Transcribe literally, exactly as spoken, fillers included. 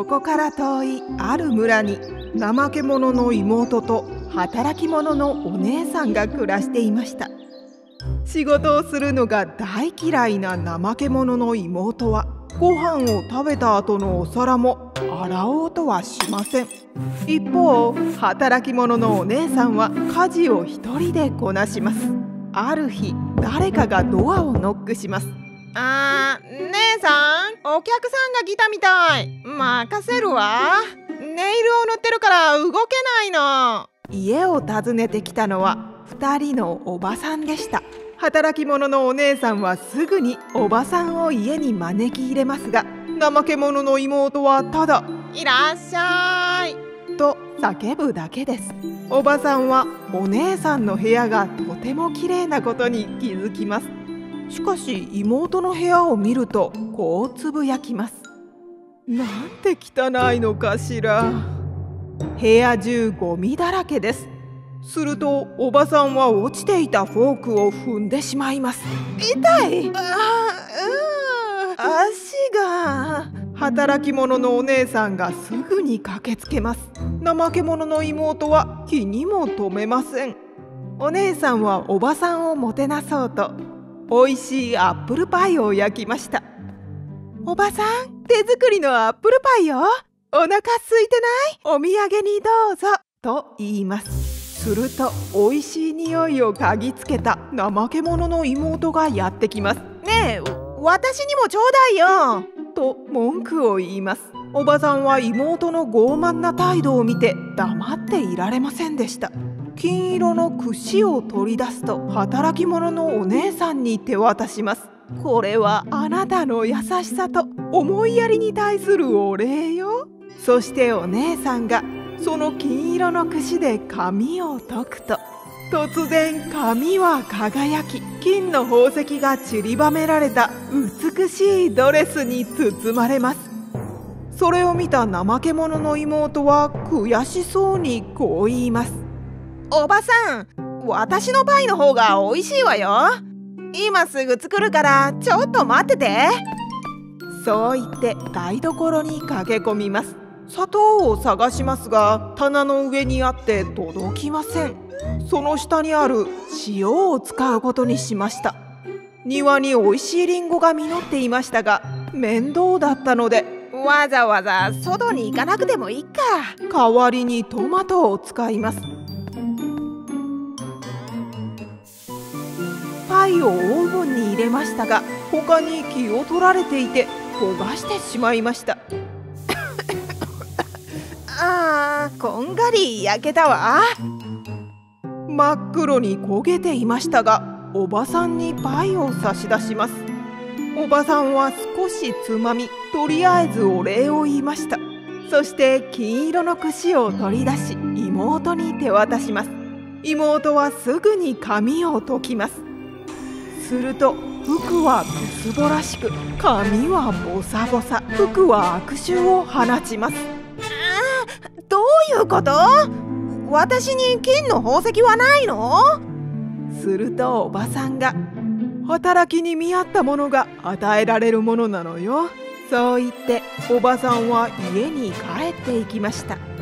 そこから遠いある村に怠け者の妹と働き者のお姉さんが暮らしていました。仕事をするのが大嫌いな怠け者の妹はご飯を食べた後のお皿も洗おうとはしません。一方、働き者のお姉さんは家事を一人でこなします。ある日、誰かがドアをノックします。 あー、姉さん、お客さんが来たみたい。任せるわ。ネイルを塗ってるから動けないの。 家を訪ねてきたのはふたりのおばさんでした。働き者のお姉さんはすぐにおばさんを家に招き入れますが、怠け者の妹はただ 「いらっしゃい」 と叫ぶだけです。おばさんはお姉さんの部屋がとてもきれいなことに気づきます。しかし妹の部屋を見るとこうつぶやきます。なんて汚いのかしら。部屋中ゴミだらけです。するとおばさんは落ちていたフォークを踏んでしまいます。痛い。ああ、足が。働き者のお姉さんがすぐに駆けつけます。怠け者の妹は気にも留めません。お姉さんはおばさんをもてなそうとおいしいアップルパイを焼きました。おばさん、手作りのアップルパイよ。お腹空いてない？お土産にどうぞと言います。するとおいしい匂いを嗅ぎつけた怠け者の妹がやってきます。 ねえ、私にもちょうだいよと文句を言います。おばさんは妹の傲慢な態度を見て黙っていられませんでした。金色の櫛を取り出すと働き者のお姉さんに手渡します。これはあなたの優しさと思いやりに対するお礼よ。そしてお姉さんがその金色の櫛で髪を解くと、突然髪は輝き、金の宝石が散りばめられた美しいドレスに包まれます。それを見た怠け者の妹は悔しそうにこう言います。 おばさん、私のパイの方が美味しいわよ。今すぐ作るからちょっと待ってて。 そう言って台所に駆け込みます。砂糖を探しますが棚の上にあって届きません。その下にある塩を使うことにしました。庭においしいリンゴが実っていましたが面倒だったのでわざわざ外に行かなくてもいいか。 代わりにトマトを使います。パイをオーブンに入れましたが他に気を取られていて焦がしてしまいました。 あー、こんがり焼けたわ。 真っ黒に焦げていましたがおばさんにパイを差し出します。おばさんは少しつまみとりあえずお礼を言いました。そして金色の櫛を取り出し妹に手渡します。妹はすぐに髪を解きます。すると服はブスボらしく髪はボサボサ、服は悪臭を放ちます。 どういうこと？私に金の宝石はないの？ するとおばさんが働きに見合ったものが与えられるものなのよ。そう言っておばさんは家に帰っていきました。